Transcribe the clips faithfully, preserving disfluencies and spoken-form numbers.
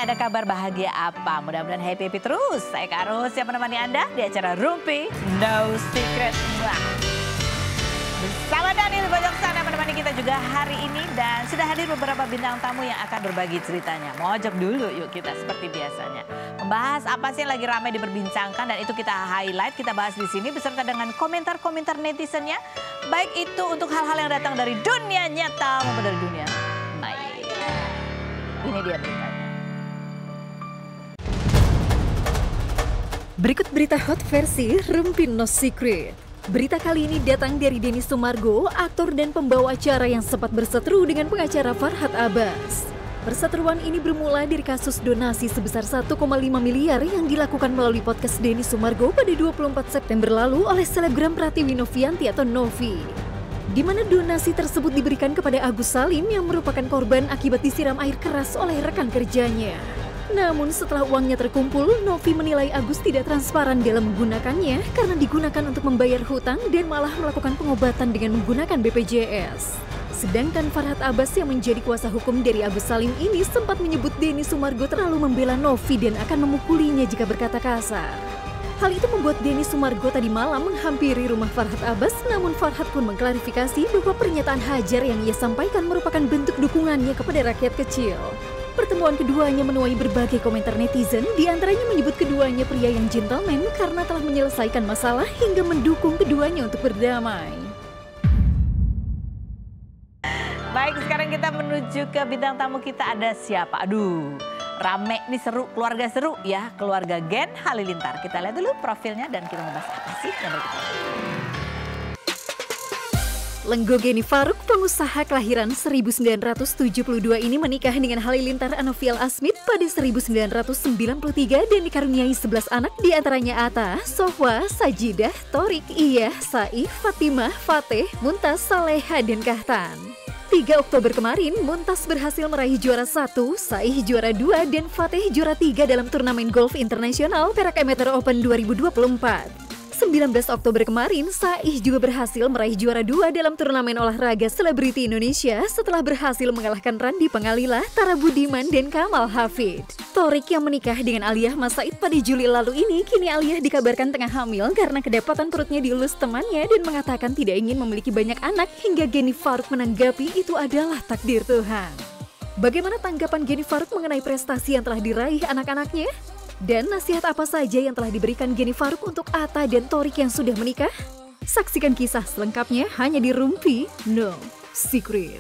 ada kabar bahagia apa? Mudah-mudahan happy-happy terus. Saya Karus yang menemani Anda di acara Rumpi No Secret. Wah. Bersama Daniel Bojoksana menemani kita juga hari ini. Dan sudah hadir beberapa bintang tamu yang akan berbagi ceritanya. Mojok dulu yuk kita seperti biasanya. Membahas apa sih yang lagi ramai diperbincangkan. Dan itu kita highlight, kita bahas di sini beserta dengan komentar-komentar netizennya. Baik itu untuk hal-hal yang datang dari dunia nyata maupun dari dunia maya. Ini dia beritanya. Berikut berita hot versi Rumpi No Secret. Berita kali ini datang dari Denny Sumargo, aktor dan pembawa acara yang sempat berseteru dengan pengacara Farhad Abbas. Perseteruan ini bermula dari kasus donasi sebesar satu koma lima miliar yang dilakukan melalui podcast Denny Sumargo pada dua puluh empat September lalu oleh selebgram Pratiwi Novianti atau Novi. Di mana donasi tersebut diberikan kepada Agus Salim yang merupakan korban akibat disiram air keras oleh rekan kerjanya. Namun setelah uangnya terkumpul, Novi menilai Agus tidak transparan dalam menggunakannya karena digunakan untuk membayar hutang dan malah melakukan pengobatan dengan menggunakan B P J S. Sedangkan Farhad Abbas yang menjadi kuasa hukum dari Agus Salim ini sempat menyebut Denny Sumargo terlalu membela Novi dan akan memukulinya jika berkata kasar. Hal itu membuat Denny Sumargo tadi malam menghampiri rumah Farhad Abbas, namun Farhad pun mengklarifikasi bahwa pernyataan Hajar yang ia sampaikan merupakan bentuk dukungannya kepada rakyat kecil. Pertemuan keduanya menuai berbagai komentar netizen, diantaranya menyebut keduanya pria yang gentleman karena telah menyelesaikan masalah hingga mendukung keduanya untuk berdamai. Baik, sekarang kita menuju ke bintang tamu kita. Ada siapa? Aduh, rame nih, seru, keluarga seru ya, keluarga Gen Halilintar. Kita lihat dulu profilnya dan kita membahas apa sih yang berikut. Lenggo Geni Faruk, pengusaha kelahiran seribu sembilan ratus tujuh puluh dua ini menikah dengan Halilintar Anovial Asmit pada seribu sembilan ratus sembilan puluh tiga dan dikaruniai sebelas anak, diantaranya Atta, Sofwa, Sajidah, Torik, Iyah, Saif, Fatimah, Fateh, Muntas, Saleha, dan Kahtan. tiga Oktober kemarin, Muntas berhasil meraih juara satu, Saih juara dua, dan Fateh juara tiga dalam turnamen golf internasional Perak Amateur Open dua ribu dua puluh empat. sembilan belas Oktober kemarin, Saih juga berhasil meraih juara dua dalam turnamen olahraga selebriti Indonesia setelah berhasil mengalahkan Randi Pangalila, Tara Budiman, dan Kamal Hafid. Torik yang menikah dengan Aliyah Mas Said pada Juli lalu ini, kini Aliyah dikabarkan tengah hamil karena kedapatan perutnya dielus temannya dan mengatakan tidak ingin memiliki banyak anak, hingga Geni Faruk menanggapi itu adalah takdir Tuhan. Bagaimana tanggapan Geni Faruk mengenai prestasi yang telah diraih anak-anaknya? Dan nasihat apa saja yang telah diberikan Geni Faruk untuk Atta dan Torik yang sudah menikah? Saksikan kisah selengkapnya hanya di Rumpi No Secret.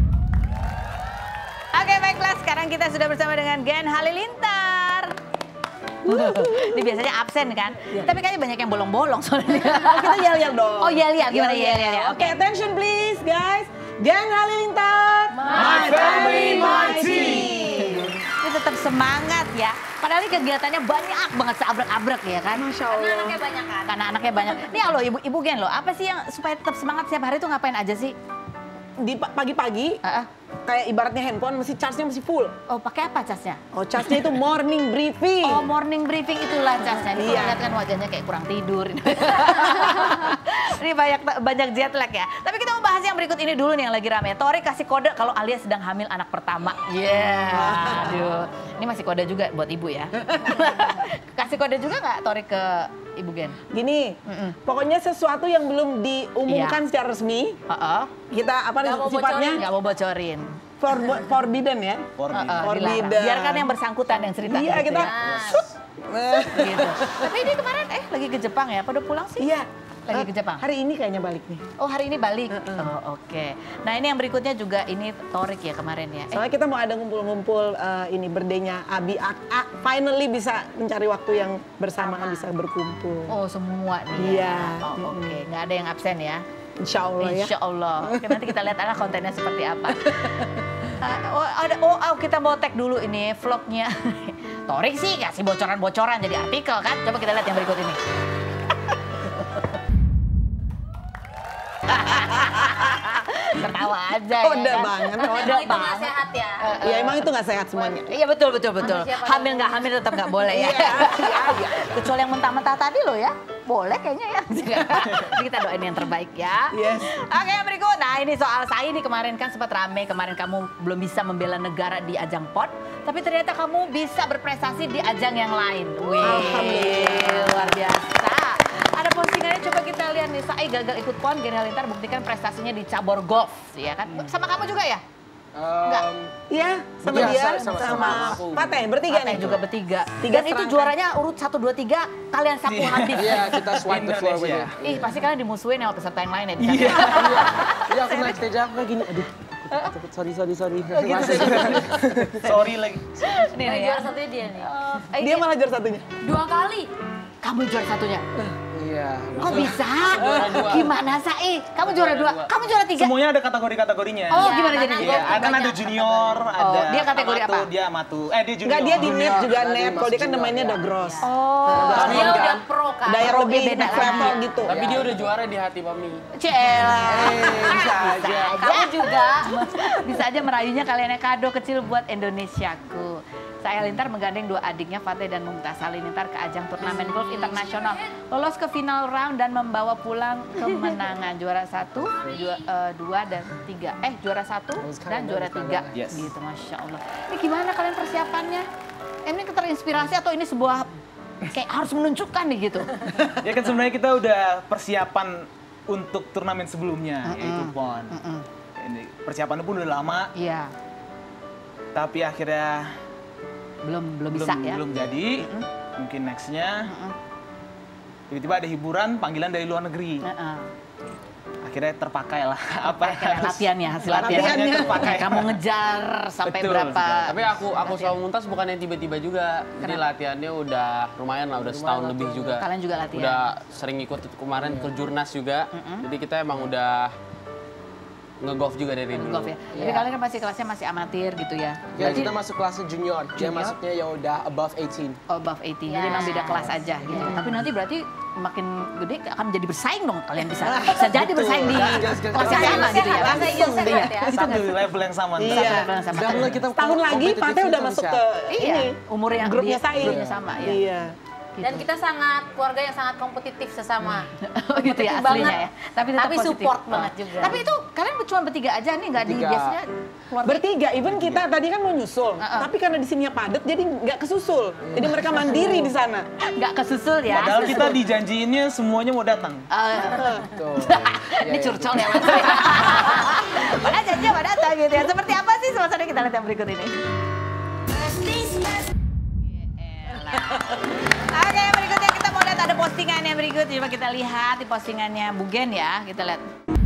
Oke, baiklah, sekarang kita sudah bersama dengan Gen Halilintar. Ini biasanya absen kan? Ya. Tapi kayaknya banyak yang bolong-bolong soalnya. Kita yel-yel dong. Oh, yel-yel, gimana yel-yel? Oke, okay, attention please guys. Gen Halilintar, my family, my team. Ini tetap semangat ya. Padahal ini kegiatannya banyak banget, seabrek-abrek ya kan? Masya Allah. Karena anaknya banyak kan? Karena anaknya banyak. Nih loh ibu-ibu Gen loh, apa sih yang supaya tetap semangat setiap hari tuh ngapain aja sih? Di pagi-pagi, uh -uh. kayak ibaratnya handphone masih charge-nya masih full. Oh, pakai apa casnya? Oh, charge-nya itu morning briefing. Oh, morning briefing itulah casnya. Ini iya. Lihat kan wajahnya kayak kurang tidur. Ini banyak banyak jet lag ya. Tapi kita mau bahas yang berikut ini dulu nih yang lagi rame. Torik kasih kode kalau Alia sedang hamil anak pertama. Iya. Yeah. Aduh. Ini masih kode juga buat ibu ya. Kasih kode juga nggak Torik ke Ibu Gen? Gini, mm -mm. pokoknya sesuatu yang belum diumumkan iya. secara resmi, uh -uh. kita apa nih sifatnya? Nggak mau bocorin. For, forbidden ya? Forbidden. Uh -uh, forbidden. Biarkan yang bersangkutan yang cerita. Iya, gitu kita ya. Shoot. Gitu. Tapi ini kemarin eh lagi ke Jepang ya? Pada pulang sih? Iya. Lagi ke Jepang? Hari ini kayaknya balik nih. Oh, hari ini balik? Uh -uh. Oh, oke. Okay. Nah, ini yang berikutnya juga ini Torik ya kemarin ya? Soalnya eh. kita mau ada ngumpul-ngumpul uh, ini birthday-nya Abi A, A, finally bisa mencari waktu yang bersamaan, bisa berkumpul. Oh, semua nih Iya. Ya? Oh, oke. Okay. Nggak ada yang absen ya? Insya Allah ya. Insya Allah. Oke, nanti kita lihat anak kontennya seperti apa. uh, oh, ada, oh, oh, kita mau tag dulu ini vlognya. Torik sih kasih bocoran-bocoran jadi artikel kan? Coba kita lihat yang berikut ini. Ketawa aja ya. Kode kan? banget. Kode itu nggak sehat ya? Iya emang itu nggak sehat semuanya. Iya betul betul betul. Hamil nggak hamil tetap nggak boleh ya. Iya iya. Kecuali yang mentah-mentah tadi loh ya. Boleh kayaknya ya. Jadi kita doain yang terbaik ya. Yes. Oke yang berikut. Nah ini soal saya nih kemarin kan sempat rame. Kemarin kamu belum bisa membela negara di ajang P O N. Tapi ternyata kamu bisa berprestasi di ajang yang lain. Wih, Alhamdulillah. luar biasa. Ada postingannya, coba kita lihat nih. Sai gagal ikut pon, Geni Halilintar buktikan prestasinya di cabur golf, ya kan? Sama kamu juga ya? Enggak. Iya, sama Iya, dia, sama- sama, sama aku. Fateh, bertiga Pateh nih. juga bertiga. Tiga Dan itu serangkaian. juaranya urut satu, dua, tiga, kalian sapu habis. Iya, kita swipe the floor with it. Ih, pasti kalian dimusuhin sama peserta yang lain ya di sana. Iya, iya aku naik stage aku kayak gini, aduh. takut, Sorry, sorry, sorry. Masih. Sorry lagi. Nih, Nah, nih ya. juara satunya dia nih. Eh, Dia malah juara satunya. Dua kali. Kamu juara satunya. Iya. Kok bisa? Juara dua. Gimana, Sai? Kamu juara dua, kamu juara tiga. Semuanya ada kategori-kategorinya. Oh, Iya, gimana karena jadi? Iya, kan ada junior, ada dia kategori amatu, apa? Dia amatu. Eh, dia junior. Enggak, dia di net juga Tadi net. Kalau dia kan masuk mainnya junior, udah gross. Oh, Dia Dia udah pro kan. Daya Pro lebih beda next lagi. level gitu. Tapi dia udah juara di hati Mami. Cela. bisa aja. Kamu juga. Bisa aja merayunya kalian kado kecil buat Indonesiaku. Saya Halilintar menggandeng dua adiknya Fateh dan Mumtaz Halilintar ke ajang turnamen golf internasional. Lolos ke final round dan membawa pulang kemenangan. Juara satu, dua, eh, dua dan tiga. Eh, juara satu dan juara tiga. Yes. Gitu, Masya Allah. Ini gimana kalian persiapannya? Ini terinspirasi atau ini sebuah kayak harus menunjukkan nih gitu? Ya kan sebenarnya kita udah persiapan untuk turnamen sebelumnya, yaitu pon. Ini persiapannya pun udah lama, Iya, tapi akhirnya belum belum belum bisa ya. belum jadi. Mungkin nextnya tiba-tiba ada hiburan, panggilan dari luar negeri. Heeh. Akhirnya terpakai lah apa yang Kayak harus- latihannya, hasil latihannya latihannya. terpakai. Kamu ngejar sampai Betul berapa? sekali. Tapi aku aku sama Muntas bukan yang tiba-tiba juga. Jadi latihannya udah lumayan lah, udah setahun lebih juga. Kalian juga latihan? Udah sering ikut kemarin ke Jurnas juga. Jadi kita emang udah nge-golf juga dari dulu. Golf ya. Tapi kalian kan masih kelasnya masih amatir gitu ya. Ya, kita masuk kelasnya junior. Dia Junior? masuknya ya udah above eighteen. Oh, above eighteen. Jadi memang beda kelas aja gitu. Tapi nanti berarti makin gede akan menjadi bersaing dong kalian bisa. Bisa jadi bersaing di Gas, gas, gas, kelas yang gas. sama gitu ya. Bahasa Inggris sehat ya. Satu level yang sama. Iya. Satu level yang sama. Udah mulai kita Tahun lagi kompetitif Fateh udah itu masuk bisa. ke Iya, ini. umur yang grupnya dia- Sai. grupnya sama ya. Iya. Gitu. Dan kita sangat keluarga yang sangat kompetitif sesama. Oh gitu ya Kompetitif aslinya banget. ya. Tapi tetap Tapi positif. support banget juga. Tapi itu kalian cuma bertiga aja nih, nggak di Bertiga. biasanya keluarga. Bertiga, even kita tadi kan mau nyusul, tapi karena di sininya padat jadi nggak kesusul. Jadi mereka mandiri di sana. Nggak kesusul ya. Padahal kita dijanjiinnya semuanya mau datang. Eh, Tuh. ini curcol ya mas. Padahal janjinya pada datang gitu ya. Seperti apa sih suasana kita lihat yang berikut ini. Oke, yang berikutnya kita mau lihat ada postingan yang berikut. Coba kita lihat di postingannya Bugen ya. Kita lihat.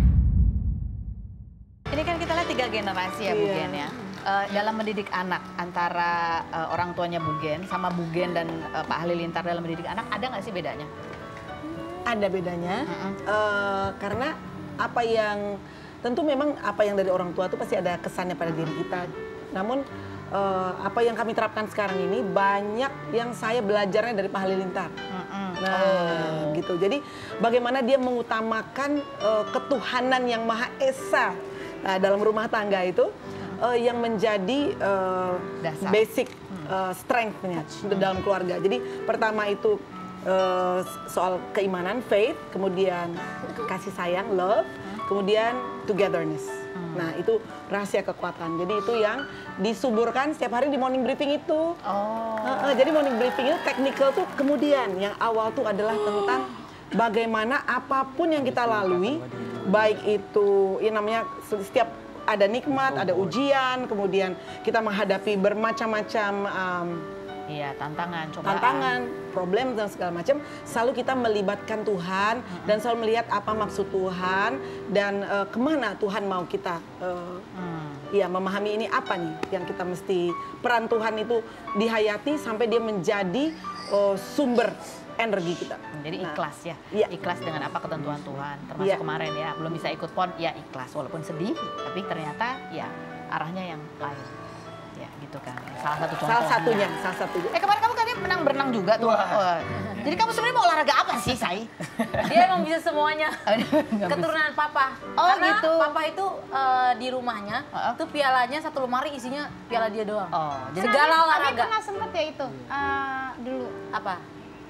Ini kan kita lihat tiga generasi ya Bugen ya. Eh, dalam mendidik anak antara eh, orang tuanya Bugen sama Bugen dan eh, Pak Halilintar dalam mendidik anak, ada nggak sih bedanya? Ada bedanya, eh, karena apa yang tentu memang apa yang dari orang tua itu pasti ada kesannya pada diri kita. Namun eh, apa yang kami terapkan sekarang ini banyak yang saya belajarnya dari Pak Halilintar. Nah, gitu. Jadi bagaimana dia mengutamakan eh, ketuhanan yang Maha Esa nah, dalam rumah tangga itu eh, yang menjadi eh, Dasar. basic eh, strength-nya dalam keluarga. Jadi pertama itu eh, soal keimanan, faith, kemudian kasih sayang, love, kemudian togetherness. Nah, itu rahasia kekuatan. Jadi itu yang disuburkan setiap hari di morning briefing itu. Oh. Heeh, jadi morning briefing itu technical tuh kemudian yang awal tuh adalah tentang bagaimana apapun yang kita lalui, baik itu ya namanya setiap ada nikmat, ada ujian, kemudian kita menghadapi bermacam-macam um, Iya, tantangan, cobaan. tantangan, problem dan segala macam, selalu kita melibatkan Tuhan dan selalu melihat apa maksud Tuhan dan eh, kemana Tuhan mau kita eh, ya memahami ini apa nih yang kita mesti peran Tuhan itu dihayati sampai dia menjadi eh, sumber energi kita. Jadi Nah, ikhlas ya, iya. ikhlas dengan apa ketentuan Tuhan. Termasuk Iya. kemarin ya, belum bisa ikut pon, ya ikhlas. Walaupun sedih, tapi ternyata ya arahnya yang lain. Ya gitu kan, salah satu contoh. Salah satunya, salah satunya. Eh kemarin kamu katanya menang berenang juga tuh. Oh. Jadi kamu sebenarnya mau olahraga apa sih, Sai? Dia emang bisa semuanya. Keturunan papa. Oh, Karena gitu. papa itu eh, di rumahnya, Heeh. tuh pialanya satu lemari isinya piala dia doang. Oh, jadi Segala Abi olahraga. pernah sempet ya itu eh, dulu Apa?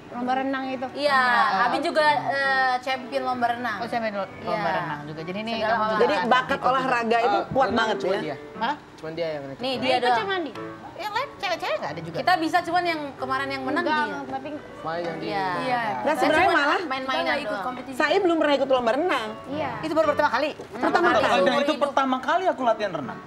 lomba renang itu. Iya, Abi juga eh, champion lomba renang. Oh, saya main lomba Iya. renang juga. Jadi nih Segala kamu juga. Jadi bakat olahraga itu kuat Renang banget cuma ya. dia. Hah? Cuman dia yang Nih Dia dia ikut doang. cuman di. Yang lain cewek-cewek nggak ada juga. Kita bisa cuman yang kemarin yang menang Enggak, dia. tapi main yang dia. Iya. iya. Nah sebenarnya malah main-mainan ikut doang. kompetisi. saya belum pernah ikut lomba renang. Iya. Itu baru pertama kali. Pertama kali. Dan Seumur itu hidup. pertama kali aku latihan renang.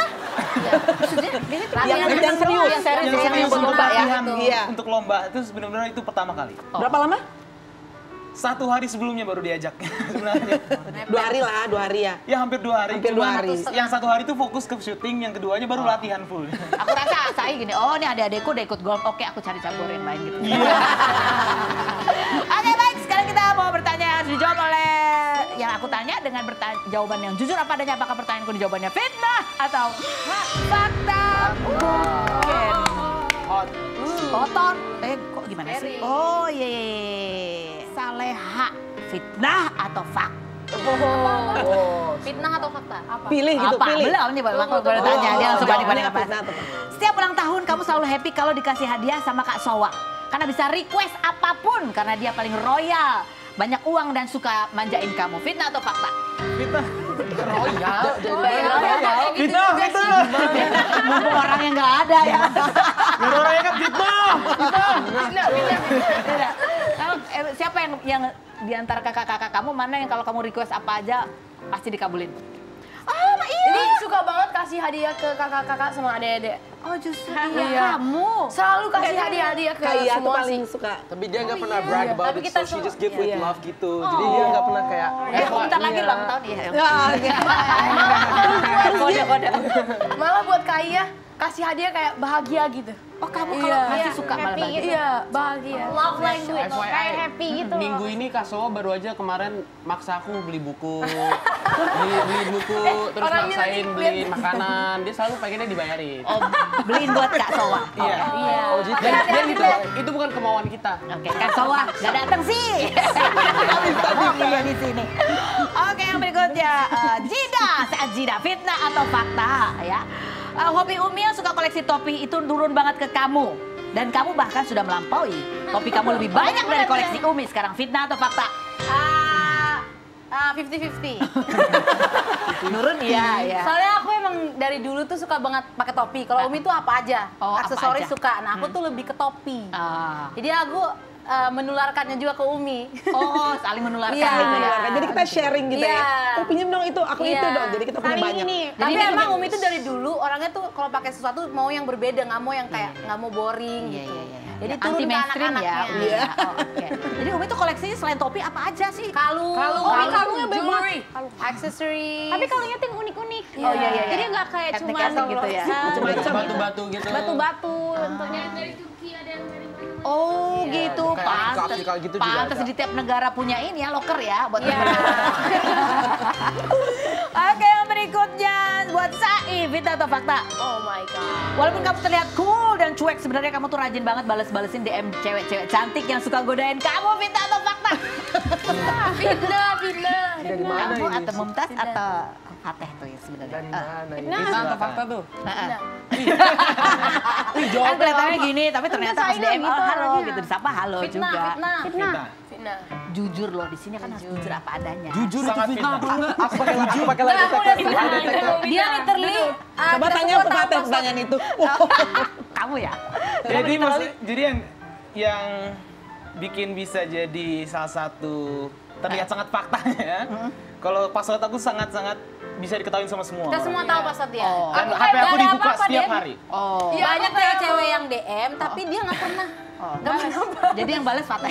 Yang yang serius. Yang serius, Yang yang serius untuk untuk lomba ya. latihan Iya. untuk lomba itu benar-benar itu pertama kali. Berapa lama? Satu hari sebelumnya baru diajak sebenarnya. Dua hari lah, dua hari ya. Ya hampir dua hari. Hampir dua Cuman hari. Yang satu hari itu fokus ke syuting, yang keduanya baru latihan full. Aku rasa saya gini, oh ini adik-adikku udah ikut golf, oke aku cari cabur yang lain gitu. Oke baik, sekarang kita mau bertanya yang harus dijawab oleh yang aku tanya dengan bertanya, jawaban yang jujur apa adanya. Apakah pertanyaanku jawabannya fitnah atau fakta mungkin? Hot. Kotor, eh kok gimana sih? Oh iya, iya, iya. Saleha, fitnah atau fakta? Oh. Fitnah atau fakta? Apa? Pilih gitu, apa? pilih. Belum, coba aku baru tanya, dia langsung banding-banding apa. Fitnah atau fakta? Setiap ulang tahun kamu selalu happy kalau dikasih hadiah sama Kak Sowa. Karena bisa request apapun, karena dia paling royal. Banyak uang dan suka manjain kamu. Fitnah atau fakta? Fitnah. Royal. Fitnah, fitnah. Mumpung orang yang nggak ada ya. Biar orangnya kan fitnah. Tidak. Kalau eh, siapa yang yang di antara kakak-kakak kamu mana yang kalau kamu request apa aja pasti dikabulin? Oh, iya. Ini suka banget kasih hadiah ke kakak-kakak sama adik-adik. Oh, justru Iya. kamu. Selalu kasih hadiah-hadiah ke Kayak tuh semua paling sih. suka. Tapi dia nggak pernah brag about Tapi it, kita so she semua- just give with Iya. love gitu. Jadi dia nggak pernah kayak, Eh, bentar lagi iya. ulang tahun ya. Terus Kode, kode. Malah buat Kaya kasih hadiah kayak bahagia gitu. Oh, kamu kalau masih suka malah happy bahagia. gitu. Iya, bahagia. Love language. F Y I, Kayak happy gitu loh. Minggu ini Kak Sowo baru aja kemarin maksa aku beli buku, beli, beli buku, terus orang ini maksain nanti beli makanan. Dia selalu pengennya dibayarin. Oh, beliin buat Kak Sowa. Iya. Iya. Oh, dan, dan itu, itu bukan kemauan kita. Oke, Kak Sowa nggak datang sih. Oke, ya di sini. Oke, yang berikutnya eh, Jida, saat Jida fitnah atau fakta ya. Eh, hobi Umi yang suka koleksi topi itu turun banget ke kamu. Dan kamu bahkan sudah melampaui. Topi kamu lebih banyak dari koleksi Umi sekarang. Fitnah atau fakta? Ah, ah, fifty fifty. Nurun iya, ya. Soalnya aku emang dari dulu tuh suka banget pakai topi. Kalau Umi tuh apa aja, Oh, apa aksesoris aja. suka. Nah aku tuh lebih ke topi. Ah. Jadi aku eh, menularkannya juga ke Umi. Oh, saling menularkan Iya. gitu ya. Jadi kita sharing gitu Iya. ya. Oh pinjem dong itu, aku Iya. itu dong. Jadi kita punya Saling banyak. ini. Jadi Tapi dia emang punya- Umi tuh dari dulu orangnya tuh kalau pakai sesuatu mau yang berbeda, nggak mau yang kayak nggak mau boring Iya, gitu. iya, iya. Jadi Ya, turun anti ke mainstream ya. anak-anaknya. Umi ya. Oh, oke. Jadi Umi tuh koleksinya selain topi apa aja sih? Kalung, Kalung, kalung, kalungnya banyak jewelry, banget. accessories. Tapi kalungnya tuh yang unik-unik. Oh, iya, iya, iya. Jadi nggak kayak cuma Etnik-etnik gitu ya. Batu-batu gitu. batu-batu bentuknya. Oh gitu, Kayak pantes, Afrika gitu juga pantes ada. di tiap negara punya ini ya, loker ya buat Iya. Oke, yang berikutnya buat Sai, fitnah atau fakta? Oh my god. Walaupun kamu terlihat cool dan cuek, sebenarnya kamu tuh rajin banget bales-balesin D M cewek-cewek cantik yang suka godain kamu, fitnah atau fakta? Fitnah, fitnah. Dari mana Kamu ini? atau Mumtaz atau Fateh tuh ya sebenarnya? Dari Ah. mana ini? Fitnah atau fakta tuh? Heeh. Wih, Kan jawabnya kelihatannya apa? gini, tapi ternyata pas D M, saingan oh, gitu halo orangnya. gitu, disapa halo fitnah, juga. fitnah. Fitnah. Fitnah. Jujur loh, di sini kan harus jujur apa adanya. Jujur itu Sangat fitnah fitnah. apa enggak? Aku pakai aku pakai lie detector. Lie detector. Dia literally ah, Coba kita tanya semua ke tahu Fateh password. pertanyaan itu. Kamu ya? Jadi maksud, jadi yang yang bikin bisa jadi salah satu terlihat sangat faktanya. Kalau password aku sangat-sangat bisa diketahui sama semua. Kita orang. semua tahu password dia. Oh. Dan Aku H P kayak aku nggak ada dibuka apa-apa, setiap Den. hari. Oh. Iya, Banyak aku kayak cewek-cewek yang D M, tapi dia nggak pernah. Oh, jadi yang balas Fateh.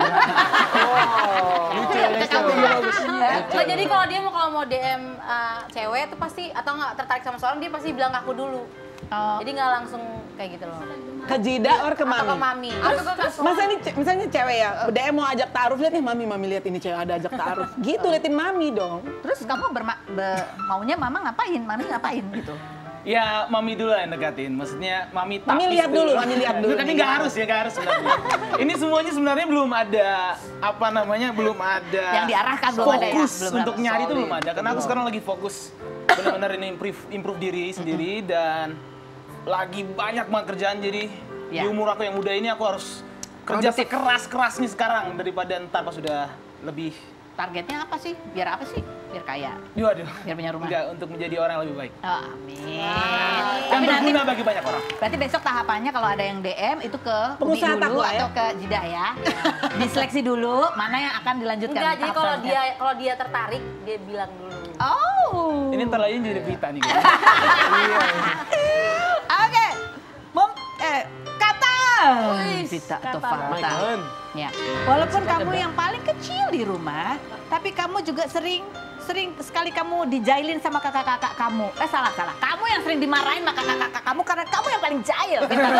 Lucu, lucu. Nggak, jadi kalau dia mau kalau mau D M uh, cewek tuh pasti atau nggak tertarik sama seorang dia pasti bilang ke aku dulu. Oh. Jadi nggak langsung kayak gitu loh. Ke Jida or ke Atau ke Mami? mami. Terus, Masa ini ce- misalnya cewek ya, D M mau ajak taaruf, lihat nih Mami, Mami lihat ini cewek ada ajak taaruf. Gitu, liatin Mami dong. Terus kamu berma be- maunya mama ngapain? Mami ngapain gitu? Ya, mami dulu yang deketin. Maksudnya mami tapis Mami lihat dulu, Mami lihat dulu. Tapi nggak harus ya, nggak harus sebenarnya. Ini semuanya sebenarnya belum ada, apa namanya, belum ada. Yang diarahkan belum ada ya? Fokus Belum untuk ada. nyari itu Solid. belum ada. Karena aku sekarang lagi fokus benar-benar ini improve, improve diri sendiri dan lagi banyak banget kerjaan. Jadi Ya. di umur aku yang muda ini aku harus kerja sekeras-kerasnya sekarang daripada ntar pas sudah lebih. Targetnya apa sih? Biar apa sih? Biar kaya. Waduh. Biar punya rumah. Enggak, untuk menjadi orang yang lebih baik. Oh, amin. Yang Tapi nanti berguna bagi banyak orang. berarti besok tahapannya kalau ada yang D M itu ke Umi Pengusaha dulu takwa, ya? atau ke Jidah ya. Diseleksi dulu mana yang akan dilanjutkan. Enggak, jadi tahap kalau selanjutnya. dia kalau dia tertarik, dia bilang dulu. Oh. Ini ntar lagi jadi berita nih. Oke. Mom eh kata Wih, Vita atau kata. fakta. My God. Ya. Walaupun kamu yang paling kecil di rumah, tapi kamu juga sering sering sekali kamu dijailin sama kakak-kakak kamu. Eh salah salah. Kamu yang sering dimarahin sama kakak-kakak kamu karena kamu yang paling jahil.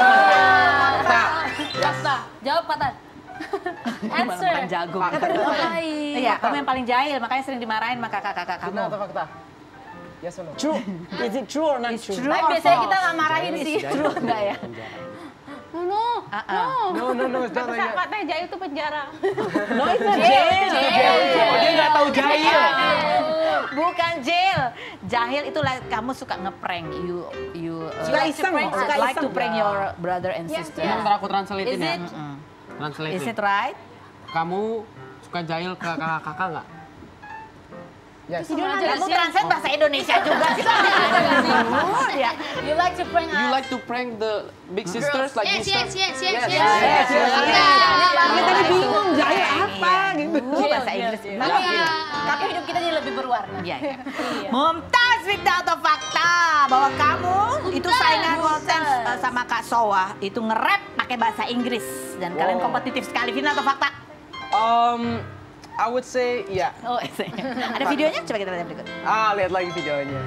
Kata. Jawab kata. Answer. Bukan jagung. Baik. Iya, kamu yang paling jahil, makanya sering dimarahin sama kakak-kakak kamu. Benar atau fakta? Yes or no? True. Is it true or not It's true? true Tapi or biasanya false? kita nggak marahin sih. True enggak ya? No, Uh-uh. No, no, no, it's not like that. katanya jahil itu penjara. No, it's not jail. Oh, dia nggak tahu jahil. Bukan jail. Jahil itu like kamu suka ngeprank. You you uh, Suka iseng, like suka like to iseng. prank your brother and sister. Ini ntar aku translatein Is ya. it? Translatein. Is it right? Kamu suka jahil ke kakak-kakak nggak? Yes. Kamu translate bahasa Indonesia juga sih. Oh, ya. You like to prank You us. like to prank the big sisters like Yes, this yes, yes, yes, Yes, yes. yes, yes, Kita tadi bingung jahil apa gitu. Uh, bahasa Inggris. Tapi, tapi hidup kita jadi lebih berwarna. Iya, iya. Mumtaz, fakta atau fakta bahwa kamu itu saingan Walton uh, sama Kak Sowa itu nge-rap pakai bahasa Inggris dan kalian kompetitif sekali. Fakta atau fakta? Um, I would say, yeah. Oh, ada videonya? Coba kita lihat berikut. Ah, lihat lagi videonya.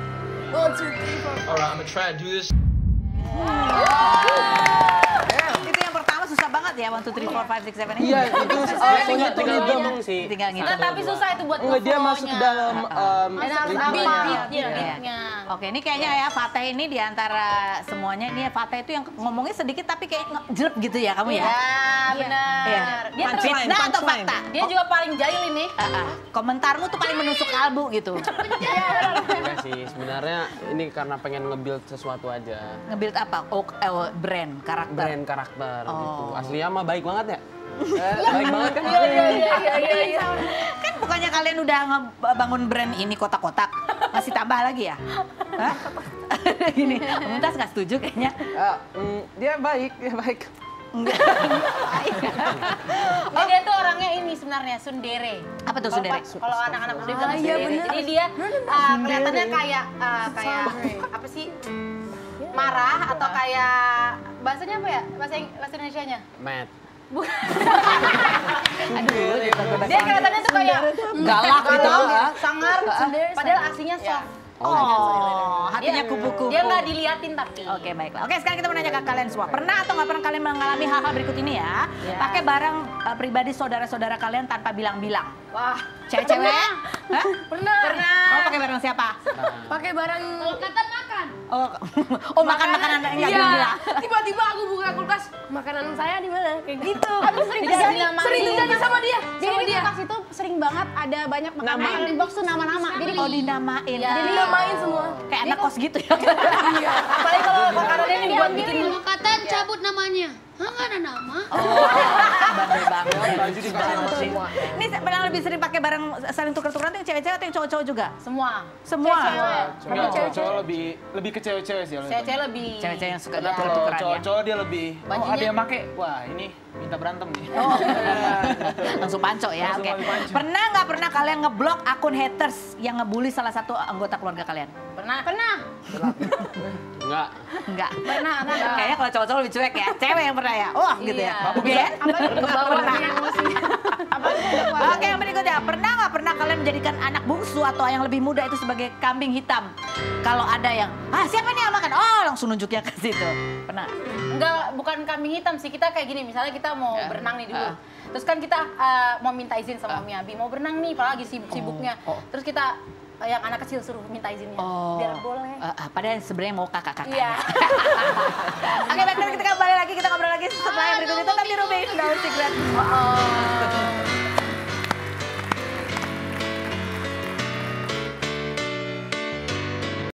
Itu yang pertama susah banget ya, one, two, three, four, five, six, seven ini. Iya, itu uh, tinggal tinggal ngomong sih. Tinggal gitu. Nah, tapi susah itu buat Enggak, dia nge-flow-nya. masuk ke dalam um, Dan harus ritmenya. beat, beatnya, Iya. beatnya. Oke, ini kayaknya ya Fateh ini di antara semuanya ini ya Fateh itu yang ngomongnya sedikit tapi kayak nge- jelek gitu ya kamu ya. Ya, benar. Iya. Dia terus Punchline, Fitnah atau punchline. fakta? dia juga paling jahil ini. Ah, ah. Komentarmu tuh paling menusuk kalbu gitu. Enggak sih, sebenarnya ini karena pengen nge-build sesuatu aja. Nge-build apa? Oh, eh, brand, karakter. Brand karakter Oh. gitu. Aslinya mah baik banget ya. Eh, baik banget kan? Iya, iya, iya, iya, iya. Kan bukannya kalian udah ngebangun brand ini kotak-kotak, masih tambah lagi ya? Hah? Gini, Mumtaz nggak setuju kayaknya. Ah, mm, dia baik, dia baik. Enggak. Jadi dia tuh orangnya ini sebenarnya sundere. Apa tuh Kalau sundere? pas- Kalau anak-anak muda bilang sundere. Jadi dia uh, kelihatannya kayak uh, kayak apa sih? Marah atau kayak bahasanya apa ya? Bahasa bahasa Indonesianya? Matt. Dia kelihatannya tuh kayak Galak gitu. galak, sangar, padahal aslinya soft. Oh, hatinya kupu-kupu. Dia nggak diliatin tapi. Oke, baiklah. Oke, sekarang kita mau nanya ke kalian semua. Pernah atau nggak pernah kalian mengalami hal-hal berikut ini ya? Pakai barang uh, pribadi saudara-saudara kalian tanpa bilang-bilang. Wah, Cewek-cewek? Hah? Pernah. pernah. Oh, pakai barang siapa? Pakai barang. Kalau kata makan. Oh, oh makan makanan enggak Iya. bilang-bilang. Tiba-tiba aku buka kulkas, makanan saya di mana? Kayak gitu. Aku sering Jadi terjadi, dinamain. Sering terjadi sama dia. Jadi Sama di dia. kulkas itu sering banget ada banyak makanan Nama. yang di box tuh nama-nama. Jadi Oh, dinamain. Iya. Jadi namain semua. Kayak anak kos gitu ya. Apalagi kalau makanannya yang dibuat bikin Kalau kata cabut namanya. Hah, nggak ada nama. Bandel banget. Ini pernah lebih sering pakai barang saling tuker-tukeran tuh yang cewek-cewek atau yang cowok-cowok juga? semua. Semua. Enggak, cowok-cowok lebih lebih ke cewek-cewek sih. Cewek-cewek lebih. Cewek-cewek yang suka Iya. Kalau tuker-tukeran ya. cowok-cowok dia lebih, oh Bajunya- ada yang make, wah ini minta berantem nih. Langsung panco ya. Langsung Oke. kami panco. Pernah nggak pernah kalian ngeblok akun haters yang ngebully salah satu anggota keluarga kalian? Pernah. pernah. Enggak. Enggak. Pernah. pernah. Kayaknya kalau cowok-cowok lebih cuek ya. Cewek yang pernah ya. Wah, gitu ya. Iya. Bukan? Kebawa Oke, yang berikutnya. Pernah nggak pernah kalian menjadikan anak bungsu atau yang lebih muda itu sebagai kambing hitam? Kalau ada yang, ah siapa nih yang makan? Oh, langsung nunjuknya ke situ. Pernah? Enggak, bukan kambing hitam sih. Kita kayak gini, misalnya kita mau Ya. berenang nih dulu. Ah. Terus kan kita uh, mau minta izin sama Umi Abi, mau berenang nih, apalagi sibuk-sibuknya. Oh, oh. Terus kita uh, yang anak kecil suruh minta izinnya, Oh. biar boleh. Eh, eh, padahal sebenarnya mau kakak-kakaknya. Iya. Oke, baik, nanti kita kembali lagi, kita ngobrol lagi setelah yang berikut itu. Tapi Ruby, no secret. Oh.